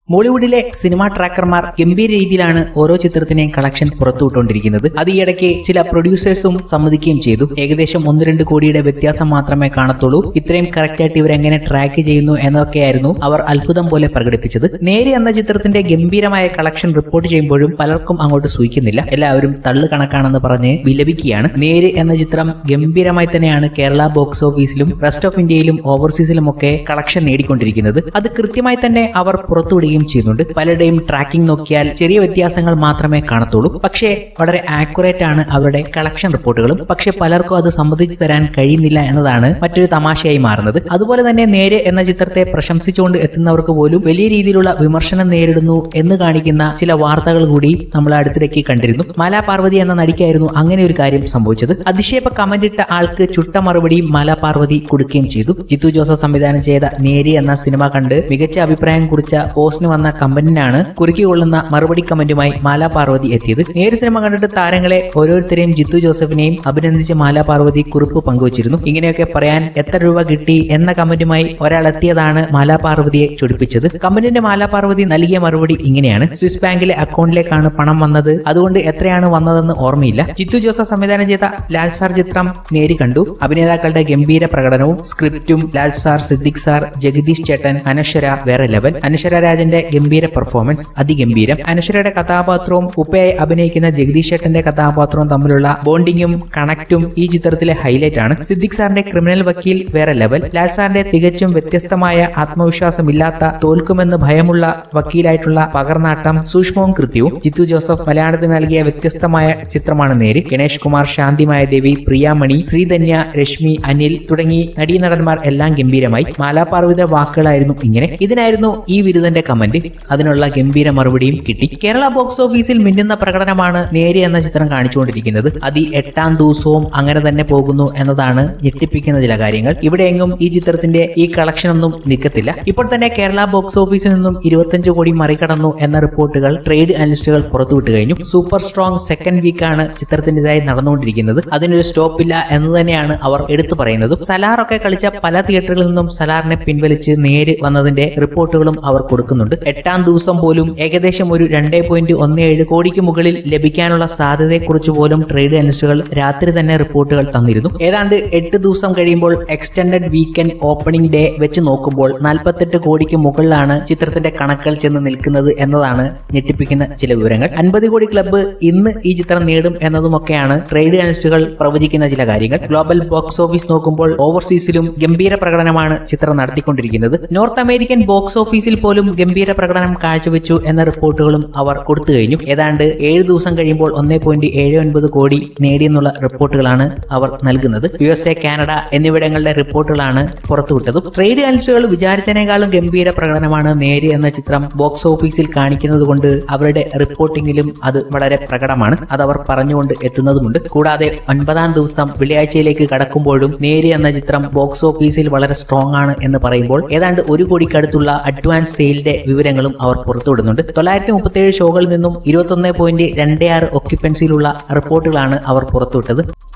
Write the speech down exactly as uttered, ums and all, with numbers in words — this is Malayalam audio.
മോളിവുഡിലെ സിനിമാ ട്രാക്കർമാർ ഗംഭീര രീതിയിലാണ് ഓരോ ചിത്രത്തിനെയും കളക്ഷൻ പുറത്തുവിട്ടുകൊണ്ടിരിക്കുന്നത്. അത് ഈയിടയ്ക്ക് ചില പ്രൊഡ്യൂസേഴ്സും സമ്മതിക്കുകയും ചെയ്തു. ഏകദേശം ഒന്ന് രണ്ട് കോടിയുടെ വ്യത്യാസം മാത്രമേ കാണത്തുള്ളൂ, ഇത്രയും കറക്റ്റായിട്ട് ഇവരെങ്ങനെ ട്രാക്ക് ചെയ്യുന്നു എന്നൊക്കെയായിരുന്നു അവർ അത്ഭുതം പോലെ പ്രകടിപ്പിച്ചത്. നേര് എന്ന ചിത്രത്തിന്റെ ഗംഭീരമായ കളക്ഷൻ റിപ്പോർട്ട് ചെയ്യുമ്പോഴും പലർക്കും അങ്ങോട്ട് സൂഹിക്കുന്നില്ല. എല്ലാവരും തള്ളു കണക്കാണെന്ന് പറഞ്ഞ് വിലപിക്കുകയാണ്. നേര് എന്ന ചിത്രം ഗംഭീരമായി തന്നെയാണ് കേരള ബോക്സ് ഓഫീസിലും റെസ്റ്റ് ഓഫ് ഇന്ത്യയിലും ഓവർസീസിലും ഒക്കെ കളക്ഷൻ നേടിക്കൊണ്ടിരിക്കുന്നത്. അത് കൃത്യമായി തന്നെ അവർ പുറത്തുവിടുകയും ചെയ്യുന്നുണ്ട്. പലരുടെയും ട്രാക്കിംഗ് നോക്കിയാൽ ചെറിയ വ്യത്യാസങ്ങൾ മാത്രമേ കാണത്തുള്ളൂ, പക്ഷേ വളരെ ആക്യുറേറ്റ് ആണ് അവരുടെ കളക്ഷൻ റിപ്പോർട്ടുകളും. പക്ഷെ പലർക്കും അത് സമ്മതിച്ചു തരാൻ കഴിയുന്നില്ല എന്നതാണ് മറ്റൊരു തമാശയായി മാറുന്നത്. അതുപോലെ തന്നെ നേര് എന്ന ചിത്രത്തെ പ്രശംസിച്ചുകൊണ്ട് എത്തുന്നവർക്ക് പോലും വലിയ രീതിയിലുള്ള വിമർശനം നേരിടുന്നു എന്ന് കാണിക്കുന്ന ചില വാർത്തകൾ കൂടി നമ്മൾ അടുത്തിടയ്ക്ക് കണ്ടിരുന്നു. മാലാ പാർവതി എന്ന നടിക്കായിരുന്നു അങ്ങനെ ഒരു കാര്യം സംഭവിച്ചത്. അതിശയപ്പ കമന്റ് ഇട്ട ആൾക്ക് ചുട്ട മറുപടിയും മാലാ പാർവതി കൊടുക്കുകയും ചെയ്തു. ജിത്തു ജോസഫ് സംവിധാനം ചെയ്ത നേര് എന്ന സിനിമ കണ്ട് മികച്ച അഭിപ്രായം കുറിച്ച പോസ്റ്റിന് വന്ന കമന്റിനാണ് കുറുക്കിക്കൊള്ളുന്ന മറുപടി കമന്റുമായി മാലാ പാർവതി എത്തിയത്. നേര് സിനിമ കണ്ടിട്ട് താരങ്ങളെ ഓരോരുത്തരെയും ജിത്തു ജോസഫിനെയും അഭിനന്ദിച്ച് മാലാ പാർവതി കുറിപ്പ് പങ്കുവച്ചിരുന്നു. ഇങ്ങനെയൊക്കെ പറയാൻ എത്ര രൂപ കിട്ടി എന്ന കമന്റുമായി ഒരാൾ എത്തിയതാണ് മാലാ പാർവതിയെ ചൊടിപ്പിച്ചത്. കമന്റിന്റെ മാലാ പാർവതി നൽകിയ മറുപടി ഇങ്ങനെയാണ്: സ്വിസ് ബാങ്കിലെ അക്കൗണ്ടിലേക്കാണ് പണം വന്നത്, അതുകൊണ്ട് എത്രയാണ് വന്നതെന്ന് ഓർമ്മയില്ല. ജിത്തു ജോസഫ് സംവിധാനം ചെയ്ത ലാൽ സാർ ചിത്രം നേര് കണ്ടു. അഭിനേതാക്കളുടെ ഗംഭീര പ്രകടനവും സ്ക്രിപ്റ്റും ലാൽ സാർ, സിദ്ദിഖ് സാർ, ജഗദീഷ് ചേട്ടൻ, അനശ്വര വേറെ ലെവൽ. അനശ്വര രാജന്റെ ഗംഭീര പെർഫോമൻസ് അതിഗംഭീരം. അനശ്വരയുടെ കഥാപാത്രവും ഉപ്പയായി അഭിനയിക്കുന്ന ജഗദീഷ് ചേട്ടന്റെ കഥാപാത്രവും തമ്മിലുള്ള ബോണ്ടിങ്ങും കണക്റ്റും ഈ ചിത്രത്തിലെ ഹൈലൈറ്റ് ആണ്. സിദ്ദിഖ് സാറിന്റെ ക്രിമിനൽ വക്കീൽ വേറെ ലെവൽ. ലാൽ സാറിന്റെ തികച്ചും വ്യത്യസ്തമായ ആത്മവിശ്വാസമില്ലാത്ത, തോൽക്കുമെന്ന് ഭയമുള്ള വക്കീലായിട്ടുള്ള പകർനാട്ടം സൂക്ഷ്മവും കൃത്യവും. ജിത്തു ജോസഫ് മലയാളത്തിന് നൽകിയ വ്യത്യസ്തമായ ചിത്രമാണ് നേര്. ഗണേഷ് കുമാർ, ശാന്തിമായ ദേവി, പ്രിയാമണി, ശ്രീധന്യ, രശ്മി, അനിൽ തുടങ്ങി നടീനടന്മാർ എല്ലാം ഗംഭീരമായി. മാലാ പാർവതിയുടെ വാക്കുകളായിരുന്നു ഇങ്ങനെ. ഇതിനായിരുന്നു ഈ വിരുദ്ധന്റെ കമന്റ്. അതിനുള്ള ഗംഭീര മറുപടിയും കിട്ടി. കേരള ബോക്സ് ഓഫീസിൽ മിന്നുന്ന പ്രകടനമാണ് നേര് എന്ന ചിത്രം കാണിച്ചുകൊണ്ടിരിക്കുന്നത്. അത് എട്ടാം ദിവസവും അങ്ങനെ തന്നെ പോകുന്നു എന്നതാണ് ഞെട്ടിപ്പിക്കുന്ന ചില കാര്യങ്ങൾ. ഇവിടെയെങ്ങും ഈ ചിത്രത്തിന്റെ ഈ കളക്ഷൻ ഒന്നും നിൽക്കത്തില്ല. ഇപ്പോൾ തന്നെ കേരള ബോക്സ് ഓഫീസിൽ നിന്നും ഇരുപത്തഞ്ച് കോടി മറികടന്നു എന്ന റിപ്പോർട്ടുകൾ ട്രേഡ് അനലിസ്റ്റുകൾ പുറത്തുവിട്ട് കഴിഞ്ഞു. സൂപ്പർ സ്ട്രോങ് സെക്കൻഡ് വീക്കാണ് ചിത്രത്തിൻ്റെതായി നടന്നുകൊണ്ടിരിക്കുന്നത്. അതിനൊരു സ്റ്റോപ്പ് ഇല്ല എന്ന് തന്നെയാണ് അവർ എടുത്തു പറയുന്നതും. സലാറൊക്കെ കളിച്ച പല തിയേറ്ററുകളിൽ നിന്നും സലാറിനെ പിൻവലിച്ച് നേര് വന്നതിന്റെ റിപ്പോർട്ടുകളും അവർ കൊടുക്കുന്നുണ്ട്. എട്ടാം ദിവസം പോലും ഏകദേശം ഒരു രണ്ടേ പോയിന്റ് ഒന്ന് ഏഴ് കോടിക്ക് മുകളിൽ ലഭിക്കാനുള്ള സാധ്യതയെക്കുറിച്ച് പോലും ട്രേഡ് അനലിസ്റ്റുകൾ രാത്രി തന്നെ റിപ്പോർട്ടുകൾ തന്നിരുന്നു. ഏതാണ്ട് എട്ട് ദിവസം കഴിയുമ്പോൾ എക്സ്റ്റൻഡഡ് വീക്കെൻഡ് ഓപ്പണിംഗ് ഡേ വെച്ച് നോക്കുമ്പോൾ നാൽപ്പത്തെട്ട് കോടിക്ക് മുകളിലാണ് ചിത്രത്തിന്റെ കണക്കുകൾ ചെന്ന് നിൽക്കുന്നത് എന്നതാണ് ഞെട്ടിപ്പിക്കുന്ന ചില വിവരങ്ങൾ. അൻപത് കോടി ക്ലബ്ബ് ഇന്ന് ഈ ചിത്രം നേടും എന്നതുമൊക്കെയാണ് ട്രേഡ് അനലിസ്റ്റുകൾ പ്രവചിക്കുന്ന ചില കാര്യങ്ങൾ. ഗ്ലോബൽ ബോക്സ് ഓഫീസ് നോക്കുമ്പോൾ ഓവർസീസിലും ഗംഭീര പ്രകടനമാണ് ചിത്രം നടത്തിക്കൊണ്ടിരിക്കുന്നത്. നോർത്ത് അമേരിക്കൻ ബോക്സ് ഓഫീസിൽ പോലും ഗംഭീര പ്രകടനം കാഴ്ചവെച്ചു എന്ന റിപ്പോർട്ടുകളും അവർ കൊടുത്തു കഴിഞ്ഞു. ഏതാണ്ട് ഏഴ് ദിവസം കഴിയുമ്പോൾ ഒന്നേ പോയിന്റ് ഏഴ് ഒൻപത് കോടി നേടിയെന്നുള്ള റിപ്പോർട്ടുകളാണ് അവർ നൽകുന്നത്. യു എസ് എ, കാനഡ എന്നിവിടങ്ങളുടെ റിപ്പോർട്ടുകളാണ് പുറത്തുവിട്ടതും. ട്രേഡ് അനലിസ്റ്റുകൾ വിചാരിച്ചതിനേക്കാളും ഗംഭീര പ്രകടനമാണ് നേര് എന്ന ചിത്രം ബോക്സ് ഓഫീസിൽ കാണിക്കുന്നത് കൊണ്ട് അവരുടെ റിപ്പോർട്ടിങ്ങിലും അത് വളരെ പ്രകടമാണ്. അതവർ പറഞ്ഞുകൊണ്ട് എത്തുന്നതുമുണ്ട്. കൂടാതെ ഒൻപതാം ദിവസം വെള്ളിയാഴ്ചയിലേക്ക് കടക്കുമ്പോഴും നേര് എന്ന ചിത്രം ബോക്സ് ഓഫീസിൽ വളരെ സ്ട്രോങ് ആണ് എന്ന് പറയുമ്പോൾ ഏതാണ്ട് ഒരു കോടിക്കടുത്തുള്ള അഡ്വാൻസ് സെയിലിന്റെ വിവരങ്ങളും അവർ പുറത്തുവിടുന്നുണ്ട്. തൊള്ളായിരത്തി മുപ്പത്തി ഏഴ് ഷോകളിൽ നിന്നും ഇരുപത്തി ഒന്ന് പോയിന്റ് രണ്ട് ആറ് ഒക്യുപ്പൻസിയിലുള്ള റിപ്പോർട്ടുകളാണ് അവർ പുറത്തുവിട്ടത്.